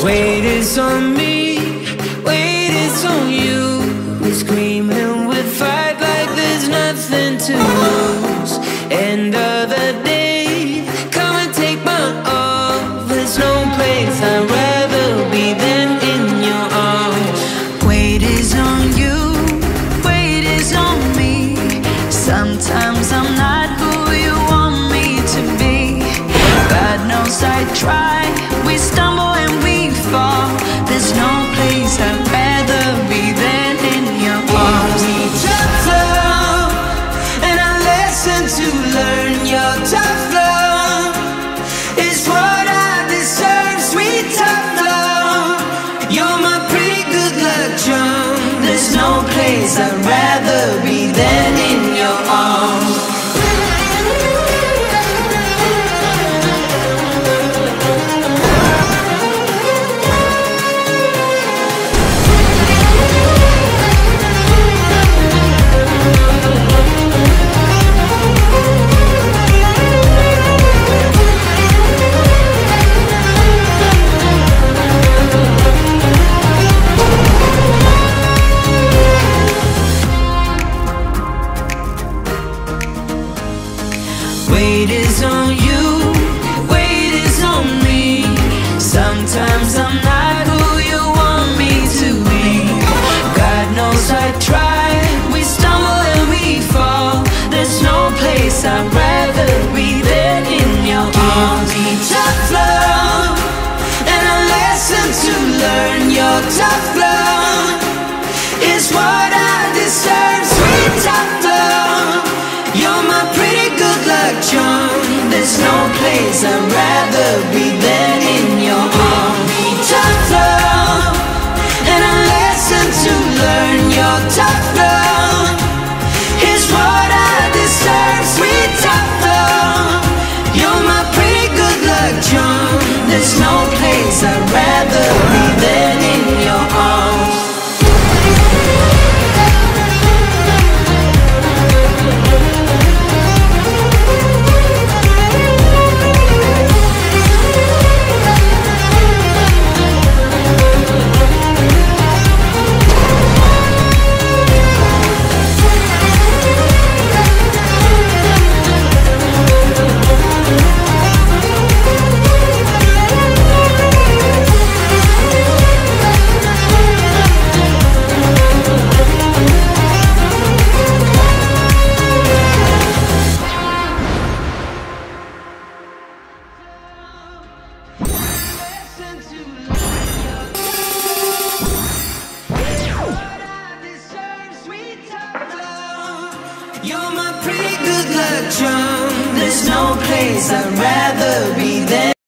Weight is on me, weight is on you. We scream and we fight like there's nothing to lose. End of the day, come and take my all. There's no place I'd rather be than in your arms. Weight is on you, weight is on me. Sometimes I'm not who you want me to be. God knows I try, we stumble and we fall. There's no place I'd rather be than in your arms. We tough love, and I lesson to learn. Your tough love is what I deserve. Sweet tough love, you're my pretty good luck charm. There's no place I'd rather be than in your arms. Weight is on you, weight is on me. Sometimes I'm not who you want me to be. God knows I try, we stumble and we fall. There's no place I'd rather be than in your arms. Be tough love, and a lesson to learn. Your tough love is what I deserve. Sweet tough love, you're my pretty good luck charm. There's no place I'd rather be than in your arms. Be tough love, and a lesson to learn. Your tough love is what I deserve. Sweet tough love, you're my pretty good luck charm. There's no place I'd rather be than in your arms. You're my pretty good luck charm. There's no place I'd rather be than